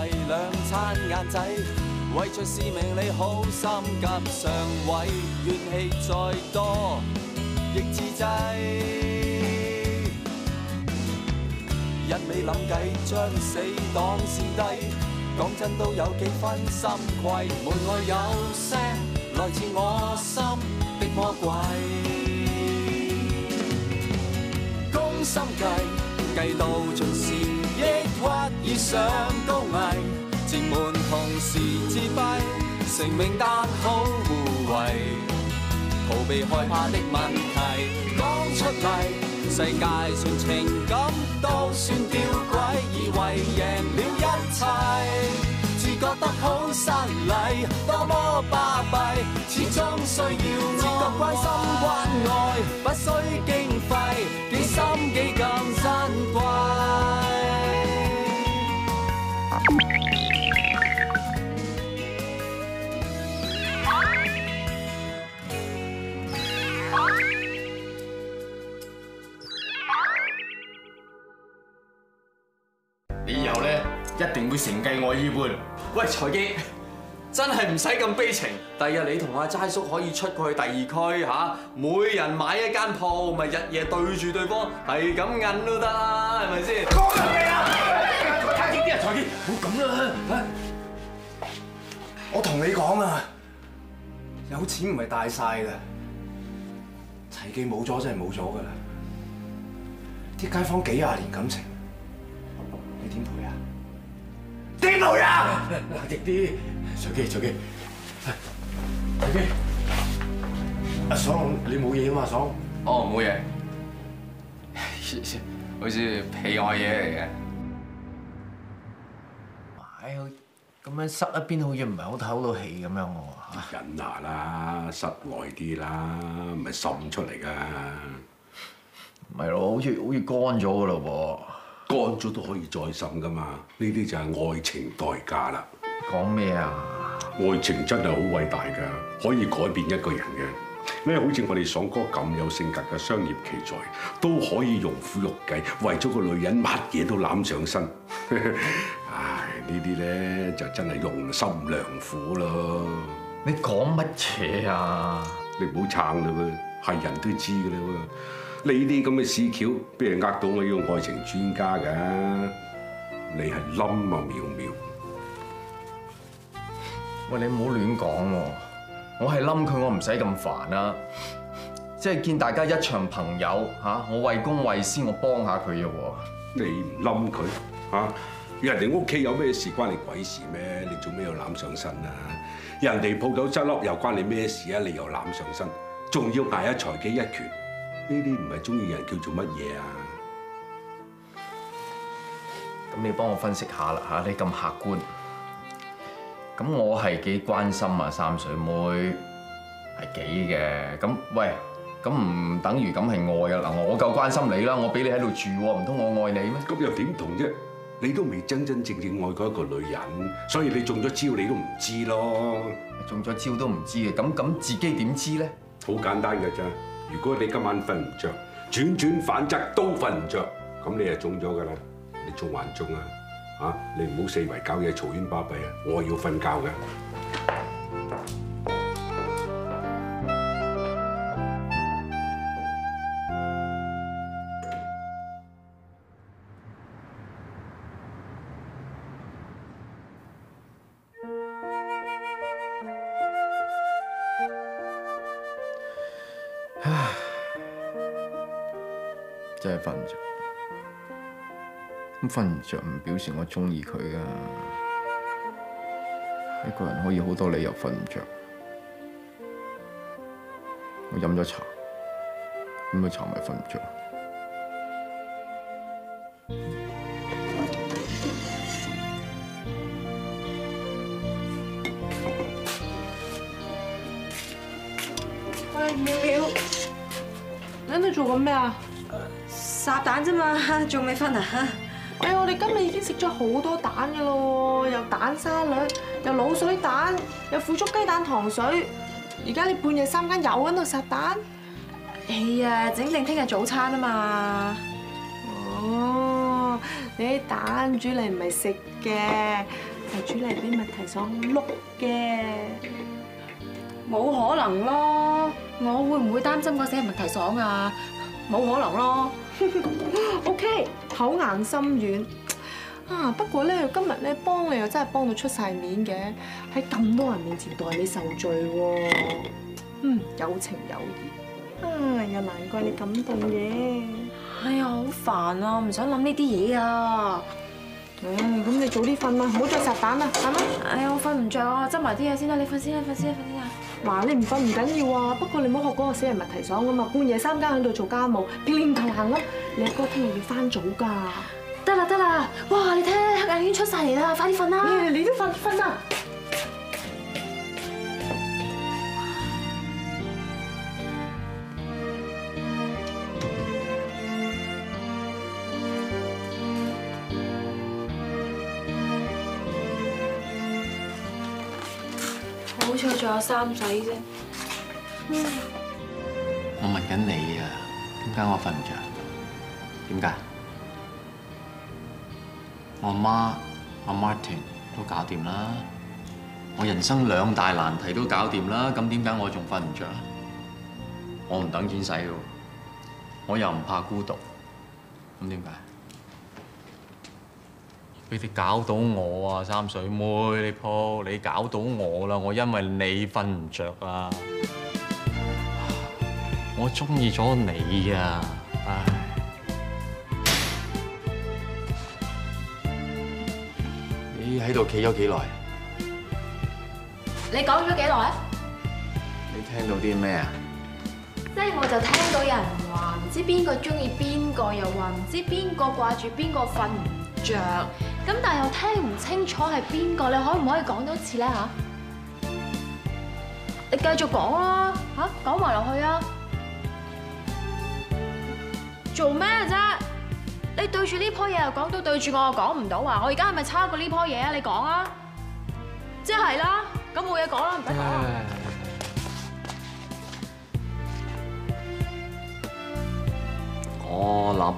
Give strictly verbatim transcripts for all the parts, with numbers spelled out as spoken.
為兩餐晏仔，為着使命你好心急上位，怨氣再多亦自制，一味諗計將死黨撕低，講真都有幾分心悸，門外有聲來自我心的魔鬼，攻心計計到盡時，抑鬱已上高危，自滿同時自閉，成名但好互惠，逃避害怕的問題講出嚟，世界上情感都算吊詭，以為贏了一切，自覺得好失禮，多麼巴閉，始終需要自覺關心關愛，不需經費，幾心幾咁珍貴。 你以後咧一定會承繼我衣缽。 喂，財基，真係唔使咁悲情。第日你同阿齋叔可以出過去第二區嚇，每人買一間鋪，咪日夜對住對方，係咁印都得啦，係咪先？ 講係咪啊？睇啲啊，財基，唔好咁啦。我同你講啊，有錢唔係大晒㗎，齊記冇咗真係冇咗㗎啦。啲街坊幾廿年感情，你點賠啊？點賠啊？冷靜啲，隨機隨機，隨機。阿爽，你冇嘢啊嘛，爽？ 哦，冇嘢，好似皮外嘢嚟嘅。 唉，咁樣塞一邊好似唔係好透到氣咁樣喎。 忍下啦，塞耐啲啦，唔係滲出嚟㗎。 唔係咯，好似好似乾咗㗎咯喎。 乾咗都可以再滲㗎嘛，呢啲就係愛情代價啦。 講咩啊？ 愛情真係好偉大㗎，可以改變一個人嘅。咩好似我哋爽哥咁有性格嘅商業奇才，都可以用苦肉計，為咗個女人乜嘢都攬上身。唉，呢啲咧就真係用心良苦咯。 你講乜嘢啊？ 你唔好撐啦喎，係人都知㗎啦喎。你啲咁嘅屎橋，俾人呃到我呢個愛情專家㗎？你係冧啊妙妙！ 喂，你唔好亂講喎，我係冧佢，我唔使咁煩啦。即係見大家一場朋友嚇，我為公為私，我幫下佢啫喎。 你唔冧佢嚇？人哋屋企有咩事關你鬼事咩？你做咩要攬上身啊？人哋鋪頭執笠又關你咩事啊？你又攬上身，仲要捱一財機一拳，呢啲唔係中意人叫做乜嘢啊？ 咁你幫我分析下啦嚇，你咁客觀。咁我係幾關心啊，三水妹係幾嘅。咁喂，咁唔等於咁係愛啊嗱，我夠關心你啦，我俾你喺度住喎，唔通我愛你咩？ 咁又點同啫？你都未真真正正愛過一個女人，所以你中咗招你都唔知咯。 中咗招都唔知嘅，咁咁自己點知咧？ 好簡單㗎咋，如果你今晚瞓唔着，轉轉反側都瞓唔着，咁你就中咗㗎啦。你中還中啊？嚇！你唔好四圍搞嘢嘈冤巴閉啊！我要瞓覺㗎。 唉，真係瞓唔着。咁瞓唔着唔表示我中意佢噶，一個人可以好多理由瞓唔着。我飲咗茶，飲咗茶咪瞓唔着。 喂，妙妙，你喺度做緊咩啊？ 烚蛋啫嘛，仲未瞓啊？ 哎，我哋今日已經食咗好多蛋㗎咯，又蛋沙律，又滷水蛋，又腐竹雞蛋糖水。而家你半夜三更又喺度烚蛋？ 哎呀，整定聽日早餐啊嘛。 哦， 你啲蛋煮嚟唔係食嘅，係煮嚟俾麥提爽碌嘅。 冇可能咯！我會唔會擔心嗰死係麥提爽啊？冇可能咯。 O K， 口硬心軟啊！不過咧，今日咧幫你又真係幫到出晒面嘅，喺咁多人面前代你受罪喎。嗯，有情有義啊，又難怪你感動嘅。 哎呀，好煩啊！唔想諗呢啲嘢啊！ 唉，咁你早啲瞓啦，唔好再烚蛋啦，係咪？ 哎呀，我瞓唔着啊！執埋啲嘢先啦，你瞓先啦，瞓先啦，瞓先啦。 嗱，你唔瞓唔緊要啊，不過你唔好學嗰個死人麥提爽咁啊，半夜三更喺度做家務，乒乒乓乓咁，你阿哥聽日要翻早㗎。 得啦得啦，哇！你睇黑眼圈出晒嚟啦，快啲瞓啦！ 你你都瞓瞓啦。 好彩仲有衫洗啫。 我問緊你啊，點解我瞓唔着？點解？我阿媽阿 Martin 都搞掂啦，我人生兩大難題都搞掂啦，咁點解我仲瞓唔着？我唔等錢使嘅，我又唔怕孤獨，咁點解？俾你搞到我啊，三水妹，你鋪你搞到我啦！我因為你瞓唔着啊，我中意咗你啊，唉！你喺度企咗幾耐？ 你講咗幾耐？ 你聽到啲咩啊？ 即係我就聽到有人話唔知邊個中意邊個，又話唔知邊個掛住邊個瞓唔着，咁但係又聽唔清楚係邊個，你可唔可以講多次咧嚇？你繼續講啦嚇，講埋落去啊！做咩啫？你對住呢棵嘢又講到，對住我又講唔到啊！我而家係咪差過呢棵嘢啊？你講啊！即係啦，咁冇嘢講啦，唔使講啦。 我諗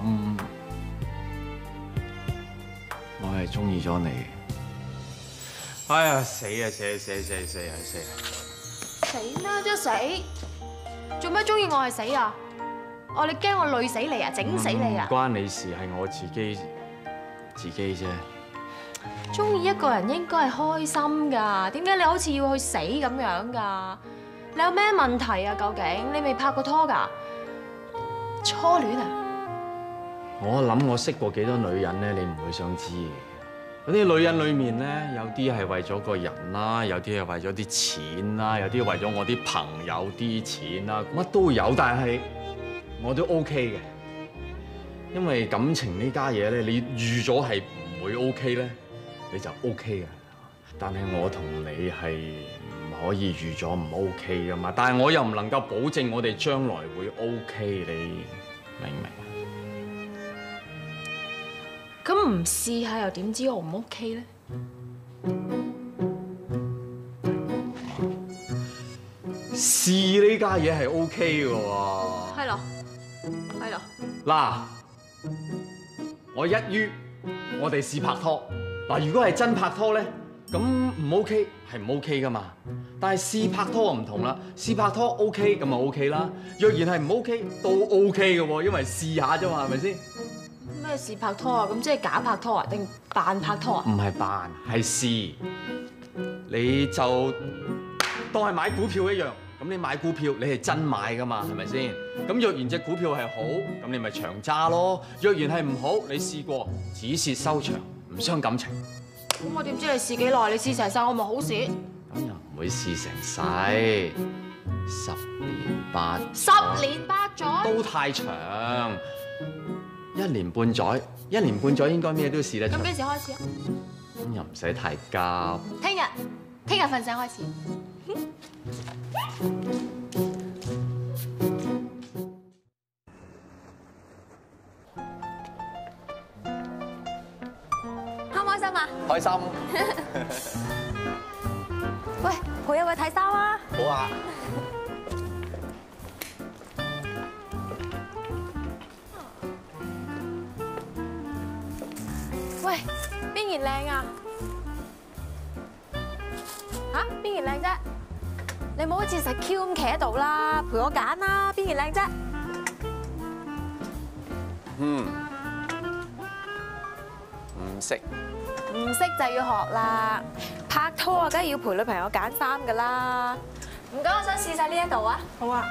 我係中意咗你。哎呀，死啊死啊死啊死啊死啊死啊！ 死咩啫死？做咩中意我係死啊？哦，你驚我累死你啊？整死你啊？ 唔關你事，係我自己自己啫。 中意一個人應該係開心㗎，點解你好似要去死咁樣㗎？你有咩問題啊？究竟你未拍過拖㗎？初戀啊？ 我諗我識過幾多女人咧，你唔會想知嘅。嗰啲女人裏面咧，有啲係為咗個人啦，有啲係為咗啲錢啦，有啲為咗我啲朋友啲錢啦，乜都有。但係我都 OK 嘅，因為感情呢家嘢咧，你預咗係唔會 OK 咧，你就 OK 嘅。但係我同你係唔可以預咗唔 OK 噶嘛。但係我又唔能夠保證我哋將來會 OK，你明唔明？ 咁唔試下又點知我唔 OK 咧？ 試呢家嘢係 OK 嘅喎。 係咯，係咯。 嗱，我一於我哋試拍拖。嗱，如果係真拍拖咧，咁唔 OK 係唔 OK 噶嘛。但係試拍拖就唔同啦，試拍拖 OK 咁就 OK 啦。若然係唔 OK 都 OK 嘅喎，因為試下啫嘛，係咪先？ 咩試拍拖啊？咁即係假拍拖啊？定扮拍拖啊？ 唔係扮，係試。你就當係買股票一樣。咁你買股票，你係真買噶嘛？係咪先？咁若然隻股票係好，咁你咪長揸咯。若然係唔好，你試過止蝕收場，唔傷感情。 咁我點知你試幾耐？你試成世，我咪好蝕。 咁又唔會試成世，十年八十年八載都太長。一年半載，一年半載應該咩都試得出。 咁幾時開始啊？ 咁又唔使太急。 聽日，聽日瞓醒開始。 開唔開心啊？ 開心。 喂，陪我去睇衫啊！ 好啊。 邊件靚啊？嚇？邊件靚啫？你唔好好似食 Q 咁企喺度啦，陪我揀啦，邊件靚啫？ 嗯，唔識。 唔識就要學啦。拍拖啊，梗係要陪女朋友揀衫㗎啦。唔該，我想試晒呢一度啊。 好啊。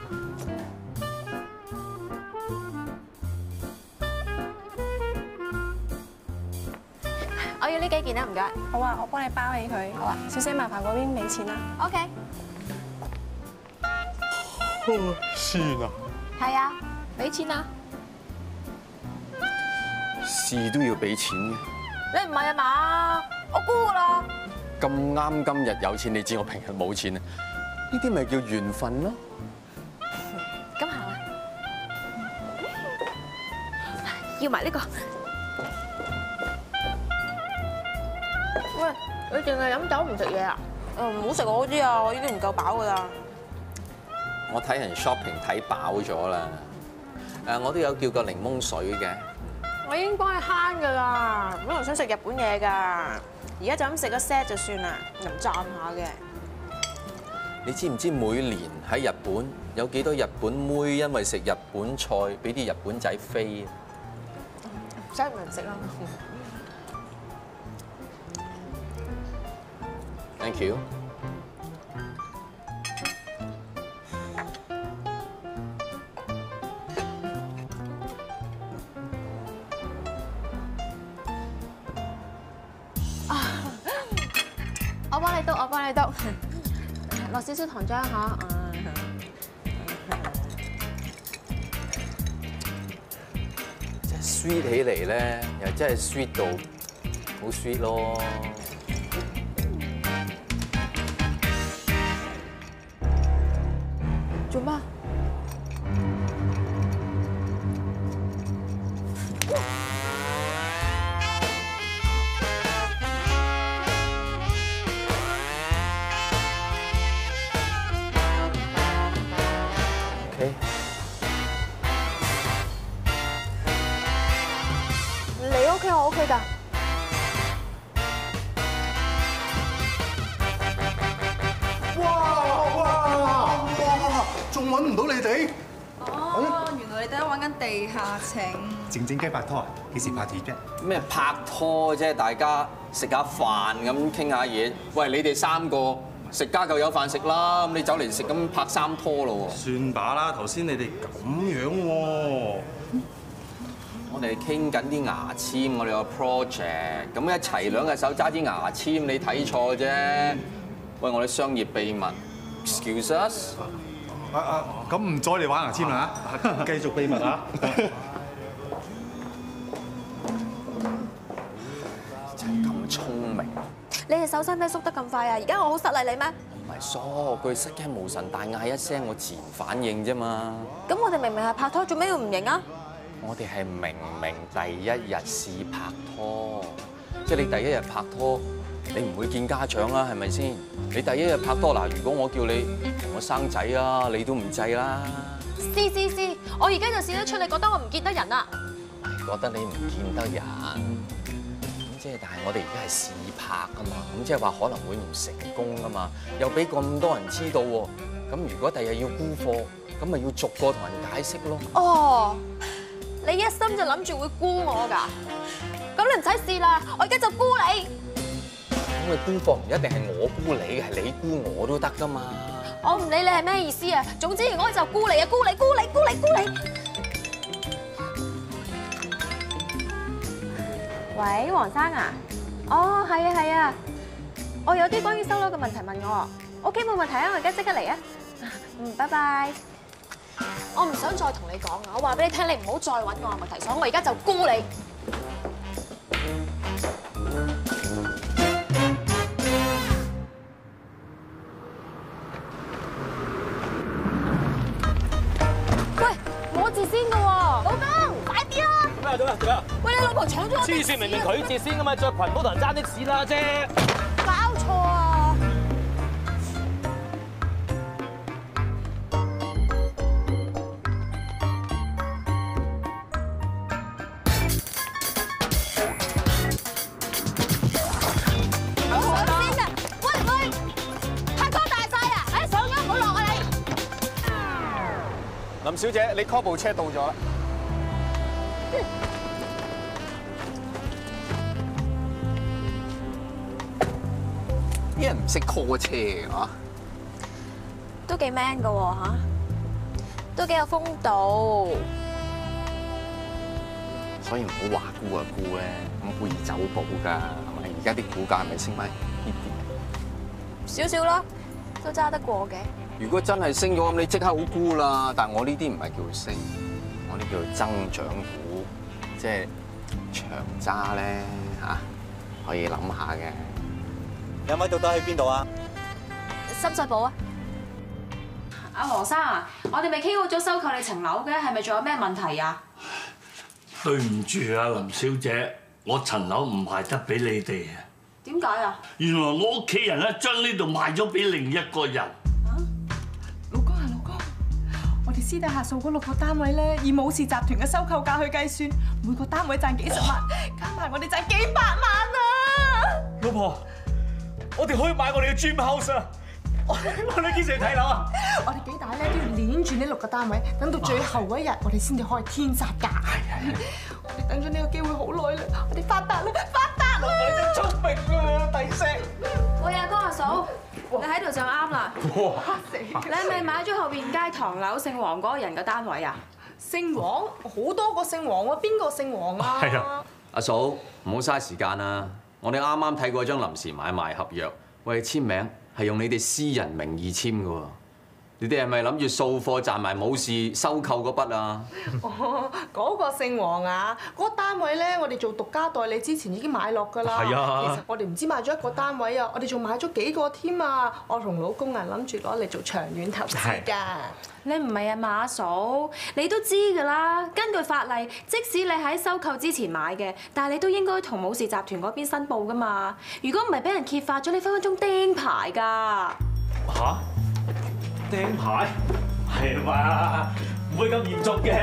我要呢幾件啦，唔該。 好啊，我幫你包起佢。好啊，小姐麻煩嗰邊俾錢啦。 OK。 算啊！ 係啊，俾錢啊！ 試都要俾錢嘅。 你唔係啊嘛？我估㗎啦。 咁啱今日有錢，你知我平日冇錢啊？呢啲咪叫緣分咯。 咁行啦。要埋呢個。喂，你淨係飲酒唔食嘢啊？誒，唔好食我嗰啲啊，我已經唔夠飽㗎啦。 我睇人 shopping 睇飽咗啦。誒，我都有叫個檸檬水嘅。 我已經幫你慳㗎啦，本來想食日本嘢㗎，而家就咁食個 set 就算啦，又唔讚下嘅。 你知唔知每年喺日本有幾多日本妹因為食日本菜俾啲日本仔飛啊？ 唔使唔食啦。 Thank you。 我幫你篤，我幫你篤，落少少糖漿嚇。 即係 sweet 起嚟咧，又真係 sweet 到好 sweet 咯。 做咩？你 OK， 我 OK 㗎。 哇哇哇！仲揾唔到你哋？ 哦，原來你哋喺度揾緊地下情。 靜靜雞拍拖啊？幾時拍拖啫？ 咩拍拖啫？大家食下飯咁傾下嘢。喂，你哋三個食家夠有飯食啦，咁你走嚟食咁拍三拖咯喎。 算把啦，頭先你哋咁樣喎。 我哋傾緊啲牙籤，我哋有 project，咁一齊兩隻手揸支牙籤，你睇錯啫。喂，我哋商業秘密 ，excuse us。 啊啊，咁唔阻你玩牙籤啦嚇，繼續秘密啊！ 真係咁聰明。 你哋手使咩縮得咁快啊？而家我好失禮你咩？ 唔係疏，佢失驚無神大嗌一聲，我自然反應啫嘛。 咁我哋明明係拍拖，做咩要唔認啊？ 我哋係明明第一日試拍拖，即係你第一日拍拖，你唔會見家長啦，係咪先？你第一日拍拖嗱，如果我叫你同我生仔啊，你都唔制啦。 試試試，我而家就試得出，你覺得我唔見得人啊？ 覺得你唔見得人，咁即係但係我哋而家係試拍㗎嘛，咁即係話可能會唔成功㗎嘛，又俾咁多人知道喎，咁如果第日要沽貨，咁咪要逐個同人解釋咯。哦。你一心就諗住會沽我㗎？咁你唔使試啦，我而家就沽你。咁你沽貨唔一定係我沽你，係你沽我都得㗎嘛。我唔理你係咩意思啊，總之我就沽你啊，沽你沽你沽你沽你。喂，黃生啊？哦，係啊係啊，我有啲關於收樓嘅問題問我。OK， 冇問題啊，我而家即刻嚟啊。嗯，拜拜。我唔想再同你講啊！我話俾你聽，你唔好再揾我問題，所以我而家就沽你。喂，我截先㗎喎，老公，快啲啦！ 做咩做咩做咩？ 喂，你老婆搶咗我黐線，明明佢截先㗎嘛，着裙唔好同人爭的士啦啫。 搞錯啊！ 林小姐，你 call 部車到咗啦。 啲人唔識 call 車嘅嚇， 都幾 man 噶喎嚇，都幾有風度。 所以唔好話沽啊沽咧，咁沽易走寶㗎，係咪？而家啲股價係咪升埋呢啲？ 少少啦，都揸得過嘅。 如果真係升咗，咁你即刻好沽啦。但係我呢啲唔係叫升，我呢叫做增長股，即係長揸咧嚇，可以諗下嘅。 你阿媽到底去邊度啊？ 深水埗啊！ 阿羅生啊，我哋咪傾好咗收購你層樓嘅，係咪仲有咩問題啊？ 對唔住啊，林小姐，我層樓唔賣得俾你哋啊。 點解啊？ 原來我屋企人咧將呢度賣咗俾另一個人。 老公啊，老公，我哋私底下數嗰六個單位咧，以武士集團嘅收購價去計算，每個單位賺幾十萬，加埋我哋賺幾百萬啊！ 老婆，我哋可以買我哋嘅 dream house 啊！我我哋幾時去睇樓啊？ 我哋幾大咧都要連住呢六個單位，等到最後嗰一日，我哋先至可以天殺價。係係係，我哋等咗呢個機會好耐啦，我哋發達啦，發達啦！ 你真聰明啊，第四。 喂，阿哥阿嫂，你喺度就啱啦。 哇！ 你係咪買咗後邊街唐樓姓黃嗰個人嘅單位啊？ 姓黃好多個姓黃喎，邊個姓黃啊？ 係啊，阿嫂唔好嘥時間啦，我哋啱啱睇過張臨時買賣合約，喂，簽名係用你哋私人名義簽嘅喎，你哋係咪諗住掃貨賺埋冇事收購嗰筆啊？ 哦，嗰個姓黃啊，嗰個單位咧，我哋做獨家代理之前已經買落㗎啦。 係啊， 其實我哋唔止買咗一個單位啊，我哋仲買咗幾個添啊！我同老公啊諗住攞嚟做長遠投資㗎。 你唔係啊，馬嫂，你都知㗎啦。根據法例，即使你喺收購之前買嘅，但係你都應該同武士集團嗰邊申報㗎嘛。如果唔係俾人揭發咗，你分分鐘釘牌㗎。 嚇？釘牌？係嘛？唔會咁嚴重嘅。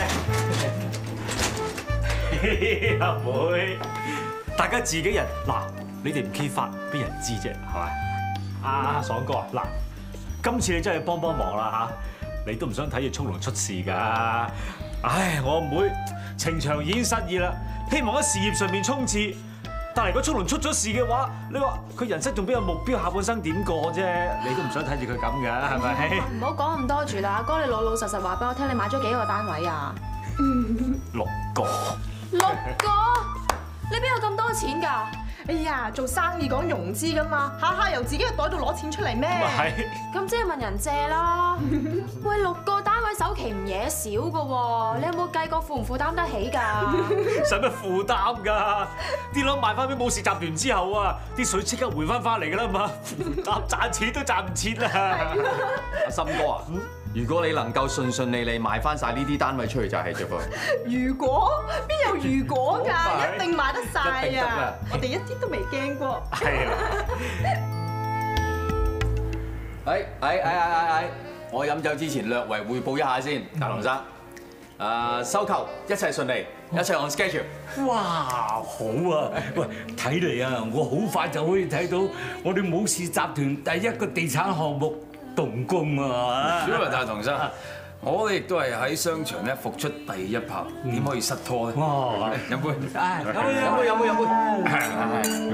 阿妹，大家自己人嗱，你哋唔揭發，邊人知啫？係咪？阿爽哥嗱，今次你真係幫幫忙啦嚇！你都唔想睇住速龍出事㗎。唉，我阿妹情場已經失意啦，希望喺事業上面衝刺。但係如果速龍出咗事嘅話，你話佢人生仲邊有目標，下半生點過啫？你都唔想睇住佢咁㗎，係咪？ 唔好講咁多住啦，阿哥，你老老實實話俾我聽，你買咗幾個單位啊？ 六個。 六個？你邊有咁多錢㗎？ 哎呀，做生意講融資㗎嘛，下下由自己嘅袋度攞錢出嚟咩？ 係。 咁即係問人借啦。喂，六個單位首期唔嘢少㗎喎，你有冇計過負唔負擔得起㗎？ 使乜負擔㗎？啲樓賣翻俾武士集團之後啊，啲水即刻回翻翻嚟㗎啦嘛，負擔賺錢都賺唔切啦。 阿森哥啊，如果你能夠順順利利賣翻晒呢啲單位出去就係啫噃。 如果邊有如果㗎？一定賣得晒一定得啊啦！ 我哋一啲都未驚過。 係啊。 誒誒誒誒誒，我飲酒之前略為匯報一下先，大龍生。誒收購一切順利，一切 on schedule。 哇，好啊！喂，睇嚟啊，我好快就可以睇到我哋武士集團第一個地產項目動工啊！ 小文大同生，我哋亦都係喺商場咧復出第一炮，點可以失拖咧？ 哇！ 飲杯， 飲杯，飲杯，飲杯。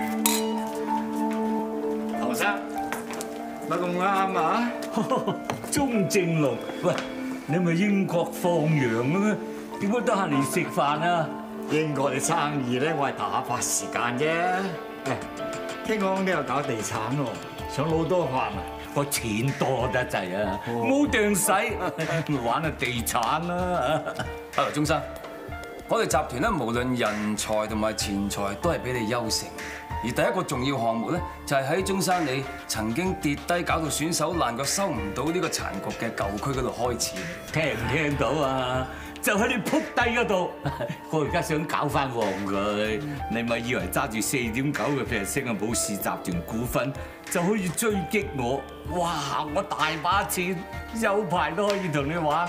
唐生，乜咁啱啊？ 鐘正龍，喂，你咪英國放羊嘅咩？點解得閒嚟食飯啊？ 英國嘅生意咧，我係打發時間啫。誒，聽講你又搞地產喎，想撈多飯啊？ 個錢多得滯啊，冇埞使，咪玩下地產啦。 阿劉中生，我哋集團咧，無論人才同埋錢財都係比你優勝。而第一個重要項目咧，就係喺中山你曾經跌低搞到損手爛腳收唔到呢個殘局嘅舊區嗰度開始。 聽唔聽到啊？就喺你撲低嗰度，我而家想搞翻旺佢。你咪以為揸住四點九嘅 percent 嘅武士集團股份就可以追擊我？哇！我大把錢，有排都可以同你玩。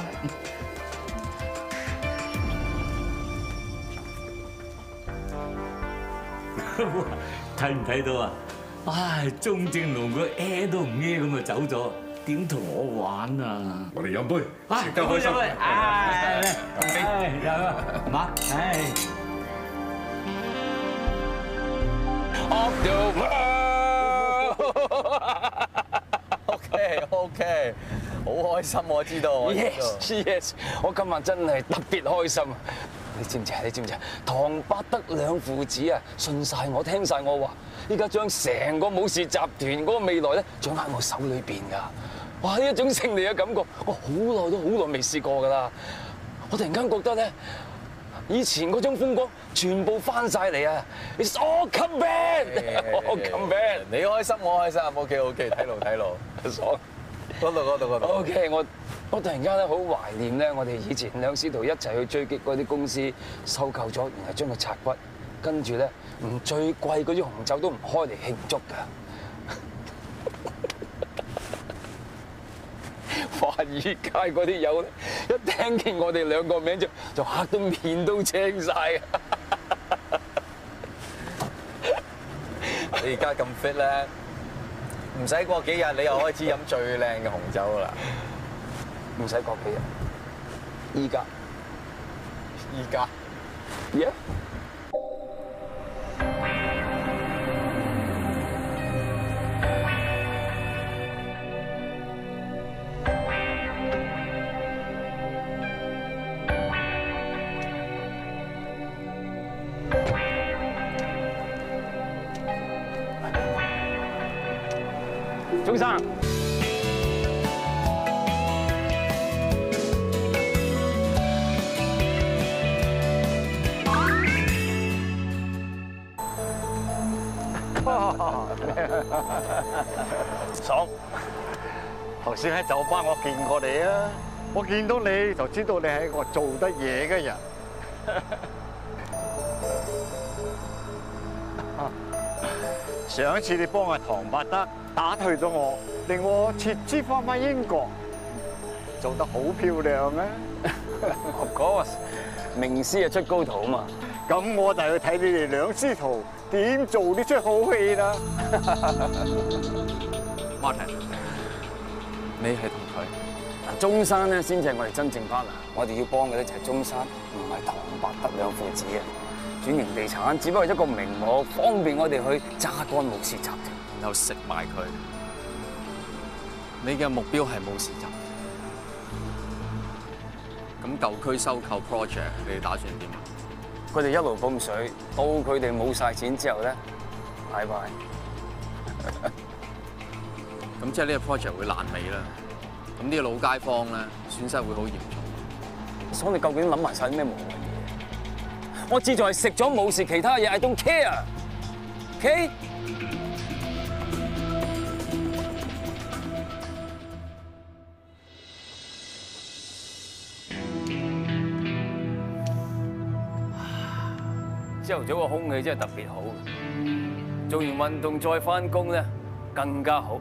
睇唔睇到啊？唉，鐘正龍個 A 都唔 A 咁就走咗， 點同我玩啊？ 我哋飲杯，食得開開心。 唉，唉，有啊，媽，唉。 Of the world，OK OK， 好開心我知道。Yes Yes， 我今日真係特別開心。你知唔知啊？你知唔知啊？唐伯德兩父子啊，信晒我，聽晒我話，依家將成個武氏集團嗰個未來咧，掌握喺我手裏邊㗎。哇！呢一種勝利嘅感覺，我好耐都好耐未試過㗎啦。我突然間覺得咧，以前嗰種風光全部翻晒嚟啊 ！It's all come back，all come back。你開心，我開心。OK OK， 睇路睇路，爽。嗰度嗰度嗰度。OK， 我我突然間咧好懷念咧，我哋以前兩師徒一齊去追擊嗰啲公司，收購咗，然後將佢拆骨，跟住咧唔最貴嗰啲紅酒都唔開嚟慶祝㗎。華爾街嗰啲友咧，一聽見我哋兩個名就就嚇到面都青晒啊！ 你而家咁 fit 咧，唔使過幾日你又開始飲最靚嘅紅酒啦。 唔使過幾日，依家， 依家 ，yeah。鐘生， 爽！頭先喺酒吧我見過你啊，我見到你就知道你係一個做得嘢嘅人。上一次你幫阿唐伯德打退咗我，令我撤資翻返英國，做得好漂亮啊 ！Of course， 名師啊出高徒啊嘛。 咁我就去睇你哋兩師徒點做呢出好戲啦。 Martin， 你係同佢嗱，中山咧先至係我哋真正 partner， 我哋要幫嘅咧就係中山，唔係唐伯德兩父子啊。轉型地產只不過係一個名目，方便我哋去榨乾武氏集團，然後食埋佢。你嘅目標係武氏集團。咁舊區收購 project， 你哋打算點啊？佢哋一路泵水，到佢哋冇晒錢之後咧，拜拜。咁即係呢個 project 會爛尾啦。咁呢個老街坊咧，損失會好嚴重。所以你究竟諗埋晒啲咩無謂嘢？我志在係食咗武氏其他嘢 ，I don't care。OK？ 朝頭早個空氣真係特別好，做完運動再返工咧更加好。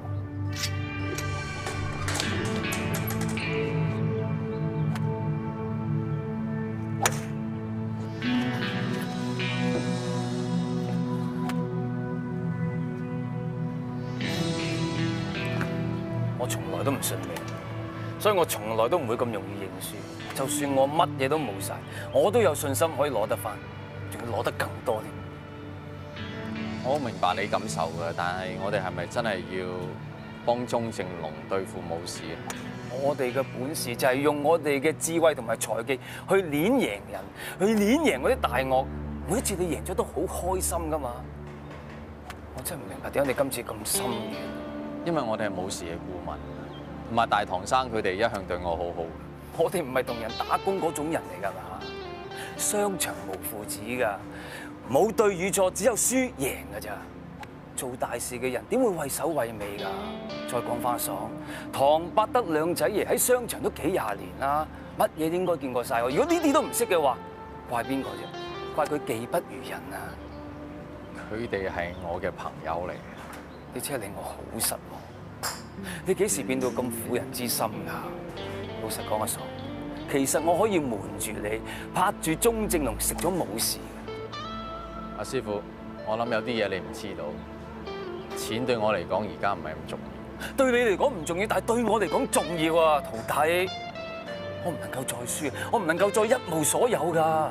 我從來都唔信命，所以我從來都唔會咁容易認輸。就算我乜嘢都冇晒，我都有信心可以攞得返。仲要攞得更多添。我好明白你感受嘅，但係我哋係咪真係要幫鍾正龍對付武氏啊？我哋嘅本事就係用我哋嘅智慧同埋財技去碾贏人，去碾贏嗰啲大鱷。每一次你贏咗都好開心噶嘛。我真係唔明白點解你今次咁心軟。因為我哋係武氏嘅顧問，同埋大唐生佢哋一向對我好好。我哋唔係同人打工嗰種人嚟㗎嘛。商場無父子㗎，冇對與錯，只有輸贏㗎咋。做大事嘅人點會畏首畏尾㗎？再講翻爽，唐伯德兩仔爺喺商場都幾廿年啦，乜嘢應該見過晒。如果呢啲都唔識嘅話，怪邊個啫？怪佢技不如人啊！佢哋係我嘅朋友嚟嘅，你真係令我好失望。你幾時變到咁婦人之心㗎？老實講阿爽。其實我可以瞞住你，拍住鍾正龍食咗武氏嘅。阿師傅，我諗有啲嘢你唔知道，錢對我嚟講而家唔係咁重要。 對你嚟講唔重要，但係對我嚟講重要啊，徒弟。我唔能夠再輸，我唔能夠再一無所有㗎。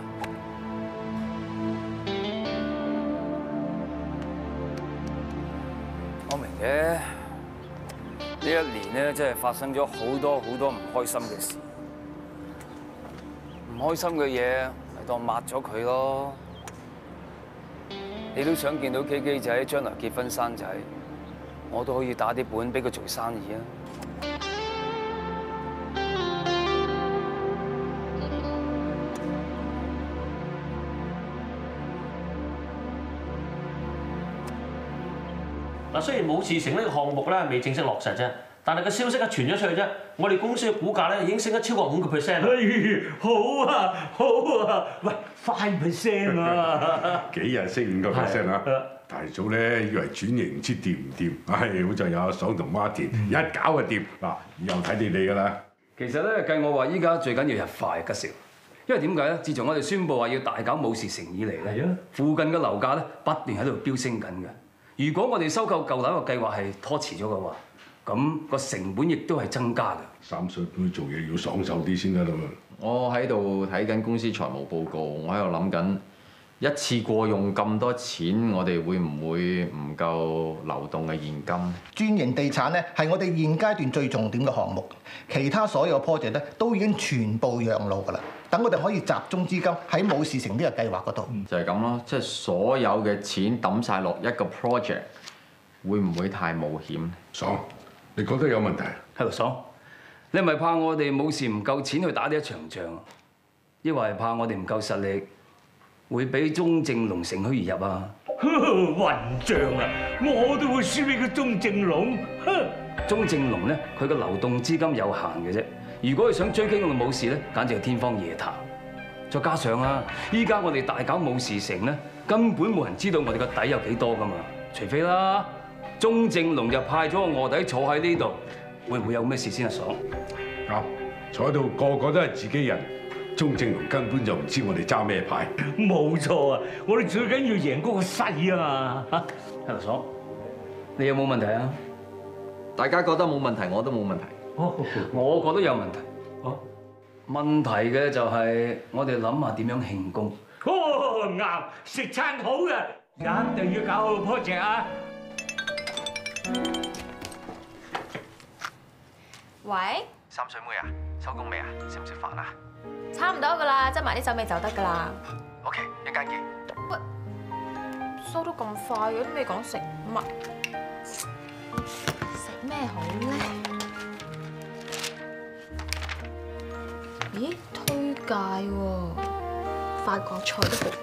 我明嘅，呢一年咧真係發生咗好多好多唔開心嘅事，唔開心嘅嘢咪當抹咗佢咯。你都想見到基基仔將來結婚生仔，我都可以打啲本俾佢做生意啊！ 嗱，雖然武士城呢個項目咧未正式落實啫，但係個消息一傳咗出去啫，我哋公司嘅股價咧已經升咗超過五個 percent 啦。 好啊，好啊，喂 ，five percent 啊！ 幾日升五個 percent 啊？大早咧以為轉型唔知掂唔掂，唉，好在有阿爽同 Martin 一搞就掂，嗱，以後睇你哋㗎啦。 其實咧，計我話依家最緊要係快吉少，因為點解咧？自從我哋宣布話要大搞武士城以嚟咧，附近嘅樓價咧不斷喺度飆升緊嘅。如果我哋收購舊樓嘅計劃係拖遲咗嘅話，咁個成本亦都係增加嘅。 三歲妹做嘢要爽手啲先得啦嘛。 我喺度睇緊公司財務報告，我喺度諗緊一次過用咁多錢，我哋會唔會唔夠流動嘅現金？ 專營地產咧係我哋現階段最重點嘅項目，其他所有 project 咧都已經全部讓路㗎啦。等我哋可以集中資金喺武士城呢個計劃嗰度。 就係咁咯，即係所有嘅錢抌晒落一個 project， 會唔會太冒險？ 爽，你覺得有問題？ 喺度爽，你係咪怕我哋武士唔夠錢去打呢一場仗，抑或係怕我哋唔夠實力？會俾鐘正龍乘虛而入啊！ 混帳啊！我都會輸俾個鐘正龍。 鐘正龍咧，佢個流動資金有限嘅啫。如果佢想追擊我嘅武士咧，簡直係天方夜譚。再加上啊，依家我哋大搞武士城咧，根本冇人知道我哋個底有幾多噶嘛。除非啦，鐘正龍就派咗個臥底坐喺呢度，會唔會有咩事先啊？爽啱，坐喺度個個都係自己人。鐘正龍根本就唔知我哋揸咩牌。 冇錯啊！我哋最緊要贏嗰個勢啊嘛！嚇， 喺度爽，你有冇問題啊？ 大家覺得冇問題，我都冇問題。 我覺得有問題。哦，問題嘅就係我哋諗下點樣慶功。 哦，啱，食餐好嘅，一定要搞好 project 啊！ 喂， 三水妹啊，收工未啊？食唔食飯啊？ 差唔多噶啦，執埋啲手尾就得噶啦。 OK， 一間見。 喂，收得咁快嘅，都未講食乜？食咩好咧？咦，推介喎，法國菜都好。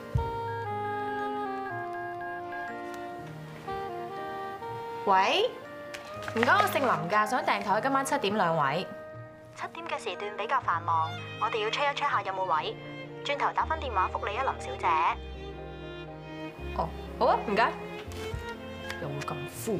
喂，唔該，我姓林㗎，想訂台，今晚七點兩位。 七點嘅時段比較繁忙，我哋要 check 一 check 下有冇位，轉頭打返電話覆你啊，林小姐。 哦，好啊，唔該。又咁敷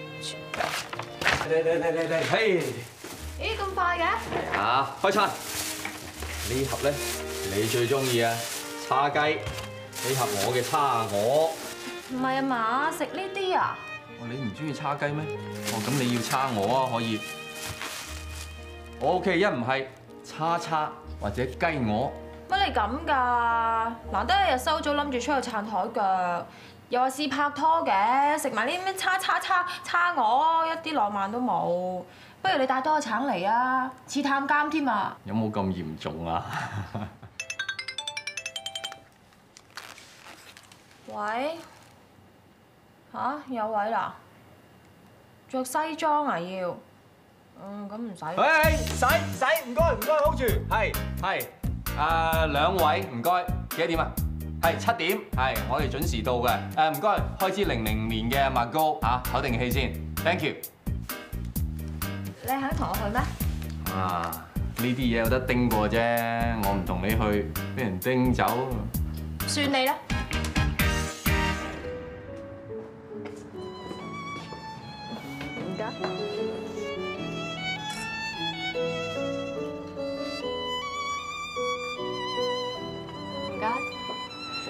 嚟嚟嚟嚟嚟，嘿！ 咦，咁快嘅？ 係啊，開餐。呢盒咧，你最中意啊，叉雞。呢盒我嘅叉鵝。 唔係啊嘛，食呢啲啊？ 哦，你唔中意叉雞咩？哦，咁你要叉鵝啊，可以。我 OK， 一唔係叉叉或者雞鵝。 乜你咁㗎？難得一日收咗，諗住出去撐台腳，又話試拍拖嘅，食埋呢啲咩叉叉叉叉鵝，一啲浪漫都冇。不如你帶多個橙嚟啊，似探監添啊！ 有冇咁嚴重啊？ 喂，吓？有位啦？着西裝啊要？嗯，咁唔使。 誒，使使，唔該唔該，hold住，係係，誒兩位唔該，幾多點啊？係七點，係我哋準時到嘅。誒唔該，開支零零年嘅麥高嚇，唞定氣先 ，thank you。 你肯同我去咩？ 啊，呢啲嘢有得叮過啫，我唔同你去，俾人叮走。 算你啦。唔該。唔該。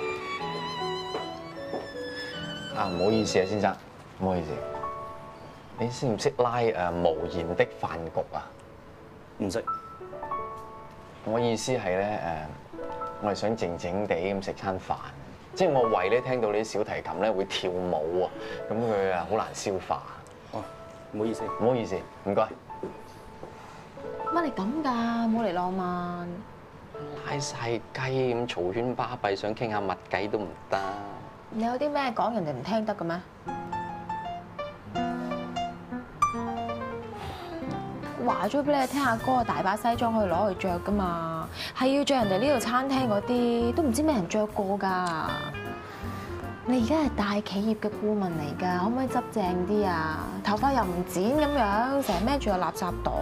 啊，唔好意思啊，先生，唔好意思。 你識唔識拉誒無言的飯局啊？ 唔識。 我意思係咧誒，我係想靜靜地咁食餐飯，即係我胃咧聽到你啲小提琴咧會跳舞啊，咁佢啊好難消化。 哦，唔好意思， 唔好意思，唔該。 乜你咁㗎？冇嚟浪漫。 拉晒雞咁嘈喧巴閉，想傾下密偈都唔得。 你有啲咩講人哋唔聽得嘅咩？話咗俾你聽，阿哥大把西裝可以攞去着㗎嘛，係要着人哋呢度餐廳嗰啲，都唔知咩人着過㗎。你而家係大企業嘅顧問嚟㗎，可唔可以執正啲啊？頭髮又唔剪咁樣，成日孭住個垃圾袋。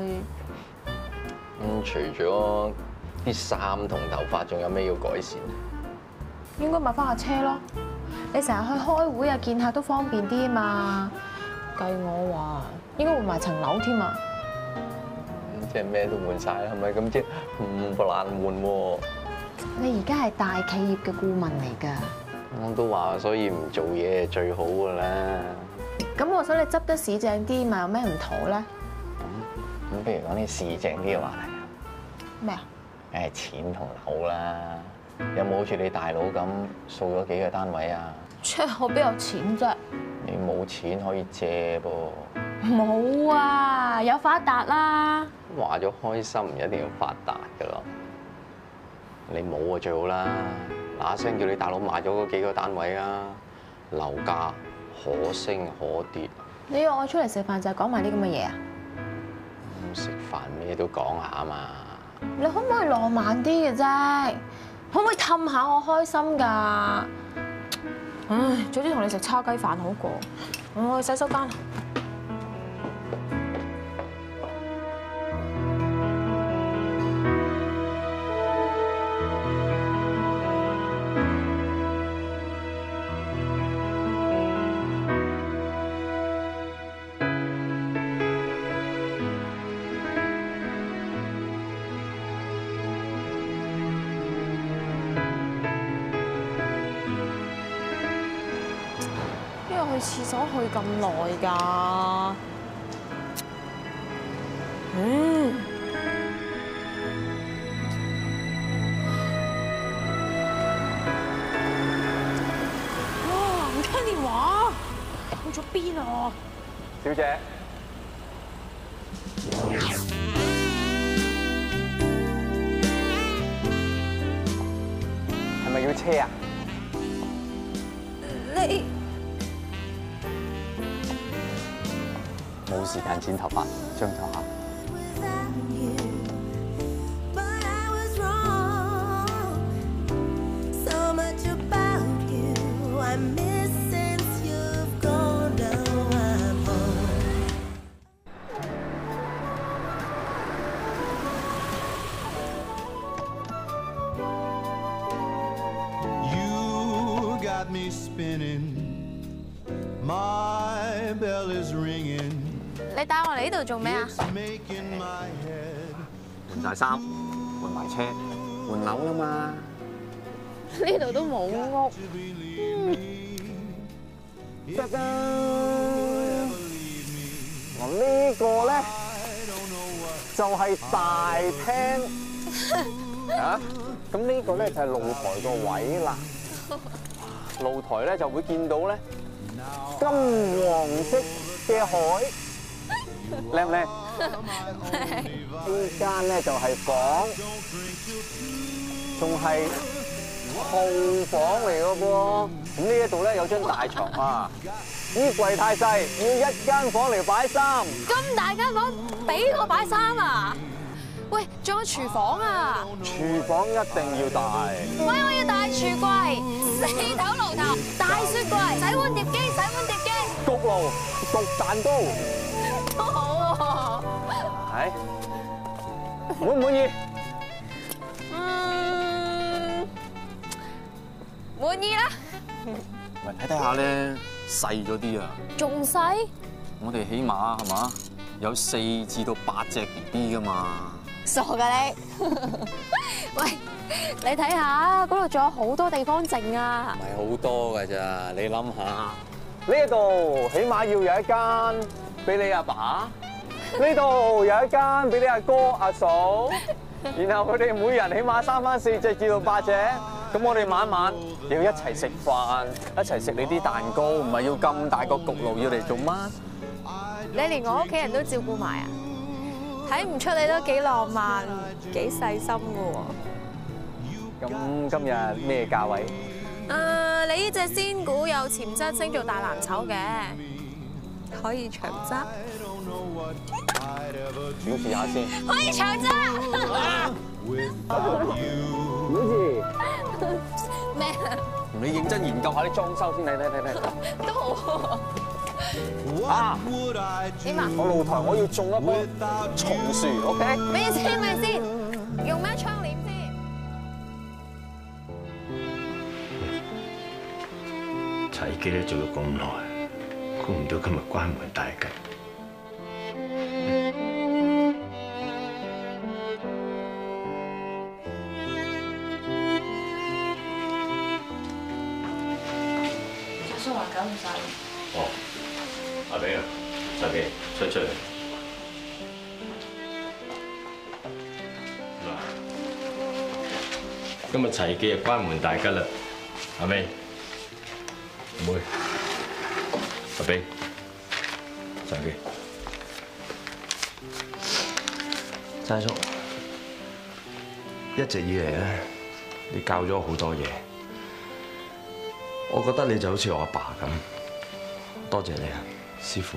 咁、嗯、除咗啲衫同頭髮，仲有咩要改善？ 應該買翻架車咯。你成日去開會啊、見客都方便啲啊嘛。計我話應該換埋層樓添啊！ 即係咩都換晒啦，係咪咁即唔難換喎？ 你而家係大企業嘅顧問嚟㗎。 我都話，所以唔做嘢係最好㗎啦。 咁我想你執得市正啲，咪有咩唔妥咧？ 咁咁，不如講啲市正啲嘅話題啊。 咩啊？ 梗係錢同樓啦。有冇好似你大佬咁掃咗幾個單位啊？ 切，我邊有錢啫？ 你冇錢可以借噃。 冇啊，有發達啦。 話咗開心唔一定要發達㗎咯。你冇啊最好啦，嗱聲叫你大佬買咗嗰幾個單位啊，樓價可升可跌。 你約我出嚟食飯就係講埋啲咁嘅嘢啊？ 食飯咩都講下啊嘛。 你可唔可以浪漫啲嘅啫？可唔可以氹下我開心㗎？唉，早啲同你食叉雞飯好過。我去洗手間。去廁所去咁耐㗎？嗯。哇！唔聽電話，去咗邊啊？ 小姐。係咪要車啊？ 你。 冇時間剪頭髮，將就下。 You got me spinning, my bell is ringing。 你帶我嚟呢度做咩啊？ 換晒衫，換埋車，換樓啦嘛。 呢度都冇屋。 得啦。嗱呢個咧就係大廳啊，咁呢個咧就係露台個位啦。露台咧就會見到咧金黃色嘅海。靚唔靚？呢間咧就係房，仲係後房嚟嘅噃。咁呢一度咧有張大床啊，衣櫃太細，要一間房嚟擺衫。 咁大間房俾我擺衫啊？喂，仲有廚房啊？ 廚房一定要大。 喂，我要大櫥櫃、四頭爐頭、大雪櫃、洗碗碟機、洗碗碟機、 焗爐、焗蛋糕。 都好喎。 係，滿唔滿意？ 嗯，滿意啦。 喂，睇睇下咧，細咗啲啊。 仲細？ 我哋起碼係嘛，有四至到八隻 B B 噶嘛。 傻㗎你！喂，你睇下嗰度仲有好多地方剩啊！ 唔係好多㗎咋，你諗下，呢度起碼要有一間俾你阿爸，呢度有一間俾你阿哥阿嫂，然後佢哋每人起碼生翻四隻至到八隻，咁我哋晚晚要一齊食飯，一齊食你啲蛋糕，唔係要咁大個焗爐要嚟做乜？ 你連我屋企人都照顧埋啊？睇唔出你都幾浪漫、幾細心㗎喎。 咁今日咩價位？ 誒，你呢隻仙股有潛質升做大藍籌嘅，可以長揸。 表示下先。 可以長揸。 表示咩？ 你認真研究下啲裝修先，睇睇睇睇。 都好。 啊！ 點啊？ 我露台我要種一棵松樹 ，OK？ 咩先？咩先？用咩窗簾先？ 齊記咧做咗咁耐，估唔到今日關門大吉。 阿叔話搞唔晒。 哦，阿炳啊，齊記出出嚟。嗱，今日齊記就關門大吉啦，阿明。妹，阿炳，齊記，齋叔，一直以嚟咧，你教咗我好多嘢，我覺得你就好似我阿爸咁，多謝你啊，師傅。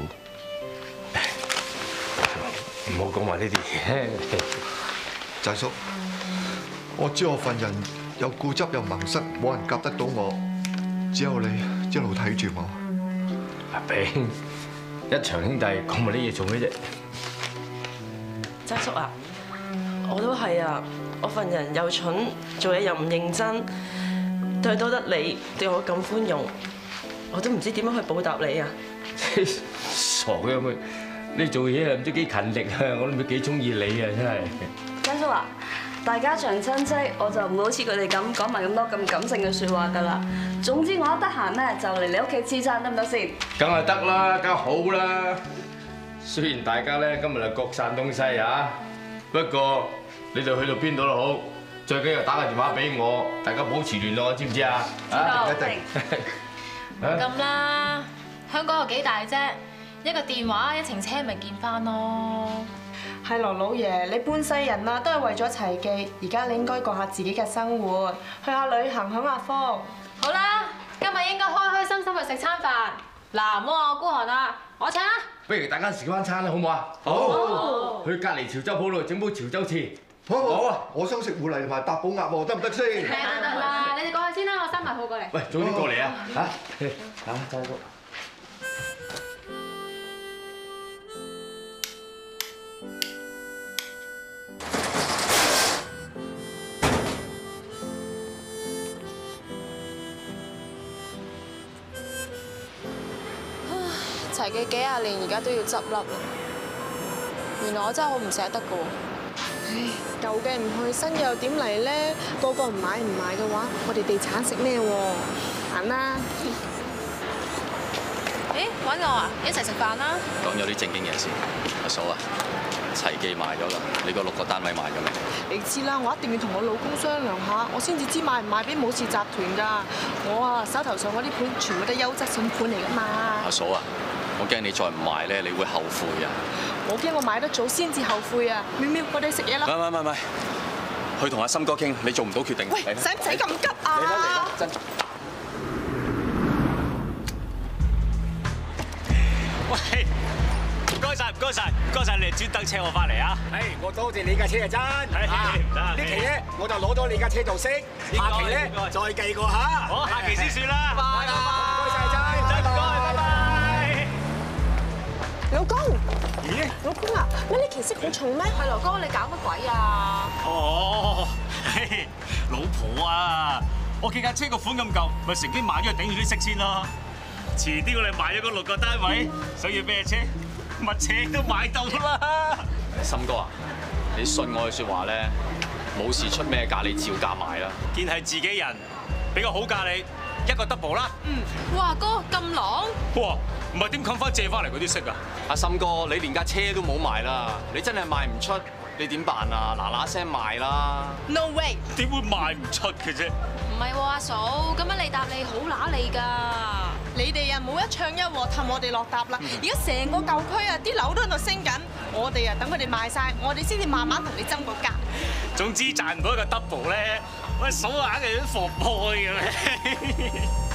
唔好講埋呢啲嘢， 齋叔，我知我份人又固執又盲塞，冇人夾得到我，只有你一路睇住我。 阿炳，一場兄弟講埋啲嘢做咩啫？ 齋叔啊，我都係啊，我份人又蠢，做嘢又唔認真，對多得你對我咁寬容，我都唔知點樣去報答你啊！ 傻嘅妹，你做嘢又唔知幾勤力啊，我都唔知幾中意你啊，真係。 齋叔啊，大家長親戚，我就唔會好似佢哋咁講埋咁多咁感性嘅説話㗎啦。總之我一得閒咧，就嚟你屋企黐餐得唔得先？ 梗係得啦，梗係好啦。雖然大家咧今日係各散東西啊，不過你哋去到邊度都好，最緊要打個電話俾我，大家保持聯絡，知唔知啊？ 知道。 一定。 咁啦，香港有幾大啫？一個電話一程車咪見翻咯。 係羅老爺，你半世人啦，都係為咗齊記，而家你應該過下自己嘅生活，去下旅行，享下福。 好啦，今日應該開開心心去食餐飯。嗱，唔好話我孤寒啊，我請啊！ 不如大家食翻餐啦，好唔好啊？好。去隔離潮州鋪度整煲潮州翅。 好好啊！我想食芋泥同埋八寶鴨喎，得唔得先？ 係啊，得啦，你哋過去先啦，我閂埋鋪過嚟。 喂，早啲過嚟啊！嚇嚇，齋叔。 齊記幾廿年，而家都要執笠啦。原來我真係好唔捨得㗎喎。 唉，舊嘅唔去，新嘅又點嚟咧？個個唔買唔買嘅話，我哋地產食咩喎？行啦！ 誒，揾我啊！一齊食飯啦！ 講咗啲正經嘢先，阿嫂啊，齊記賣咗啦，你嗰六個單位賣咗未？ 你知啦，我一定要同我老公商量下，我先至知賣唔賣俾武氏集團㗎。我啊，手頭上嗰啲盤全部都係優質筍盤嚟㗎嘛。 阿嫂啊！我驚你再唔賣咧，你會後悔啊！ 我驚我買得早先至後悔啊！妙妙，我哋食嘢啦！ 唔係唔係唔係，去同阿森哥傾，你做唔到決定。 喂，使唔使咁急啊？ 嚟啦嚟啦，真。 喂，唔該晒唔該晒唔該晒，你專登車我翻嚟啊！ 誒，我多謝你架車啊真。啊，呢期咧我就攞咗你架車做息，下期咧再計過嚇。 好，下期先算啦。拜拜。 唔該晒真。 老公，咦？老公啊，乜你奇色好重咩？係羅哥，你搞乜鬼啊？ 哦，老婆啊，我見架車個款咁舊，咪乘機買咗去頂住啲息先咯。遲啲我哋買咗嗰六個單位，想要咩車，乜車都買到啦。 森哥啊，你信我嘅説話咧，冇事出咩價，你照價買啦。 見係自己人，俾個好價你， 一個 double 啦。 嗯，哇哥咁狼， 哇，唔係點冚翻借翻嚟嗰啲色啊？ 阿森哥，你連架車都冇賣啦，你真係賣唔出，你點辦啊？嗱嗱聲賣啦 ！No way， 點會賣唔出嘅啫？ 唔係喎，阿嫂，咁樣你答你好揦脷㗎。 你哋啊冇一唱一和氹我哋落搭啦！而家成個舊區啊，啲樓都喺度升緊，我哋啊等佢哋賣晒，我哋先至慢慢同你爭個價。 總之賺唔到一個 double 咧，喂數下嘅都放唔開嘅咩？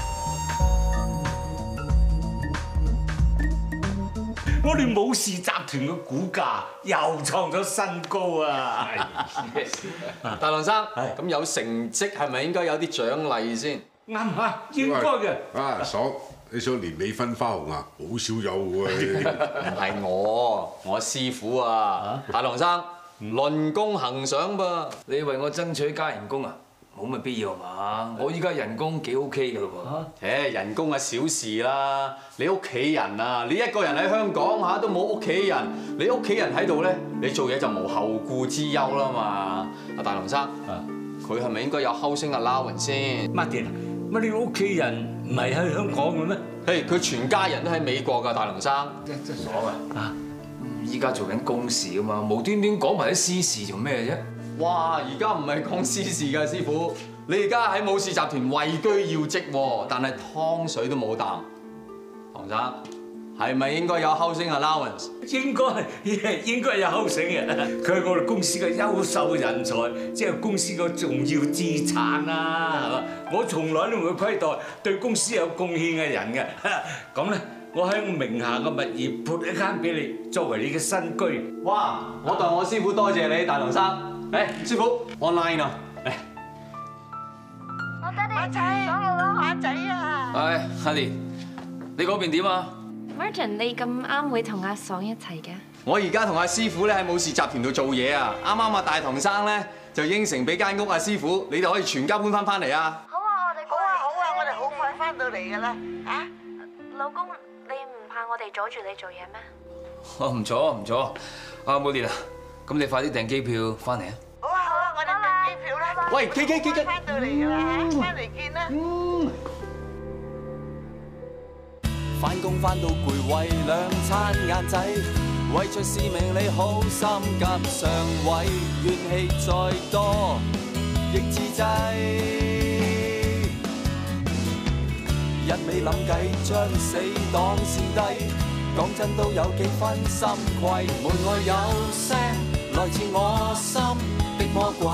我哋武士集團嘅股價又創咗新高啊！ 大郎生，咁有成績係咪應該有啲獎勵先？ 啱啊，應該嘅。 啊，爽！你想年尾分花紅啊？好少有喎。 唔係我，我師傅啊，大郎生論功行賞噃。 你為我爭取加人工啊？冇乜必要嘛！我依家人工幾 OK 㗎咯喎。 誒，人工係小事啦。你屋企人啊，你一個人喺香港嚇都冇屋企人，你屋企人喺度咧，你做嘢就無後顧之憂啦嘛。阿大郎生，佢係咪應該有 housing allowance先？ 乜嘢？乜你屋企人唔係喺香港嘅咩？ 嘿，佢全家人都喺美國㗎，大郎生。 真真爽啊！啊，依家做緊公事啊嘛，無端端講埋啲私事做咩啫？ 哇！而家唔係講私事㗎，師傅，你而家喺武士集團位居要職喎，但係湯水都冇啖。唐生，係咪應該有 housing allowance？ 應該應該有 housing 嘅，佢係我哋公司嘅優秀人才，即係公司嘅重要資產啦，係嘛？我從來都唔會虧待對公司有貢獻嘅人嘅。咁咧，我喺我名下嘅物業撥一間俾你，作為你嘅新居。 哇！我代我師傅多謝你，大郎生。誒，師傅 online 啊，嚟。 我爹哋仔，想要攞下仔啊！ 唉，阿蓮，你嗰邊點啊 ？Martin， 你咁啱會同阿爽一齊嘅？ 我而家同阿師傅咧喺武士集團度做嘢啊！啱啱阿大唐生咧就應承俾間屋阿師傅，你哋可以全家搬翻翻嚟啊！ 好啊，我哋好啊好啊，我哋好快翻到嚟㗎啦！啊，老公，你唔怕我哋阻住你做嘢咩？ 我唔阻唔阻，阿冇蓮啊，咁你快啲訂機票翻嚟啊！ 好啊好啊，我哋訂機票啦！ 喂，K K K K， 翻到嚟㗎啦嚇，翻嚟見啦！ 嗯。 返工返到攰，為兩餐晏仔，為着使命你好心急上位，怨氣再多亦自制，一味諗計將死黨先低，講真都有幾分心悸，門外有聲來自我心的魔鬼，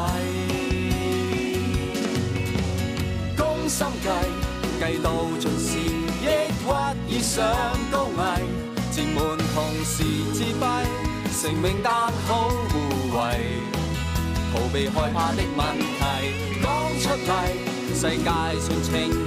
攻心計計到盡時。抑鬱以上高危，前門同時自閉，成名單好護衛，逃避害怕的問題，講出嚟，世界上情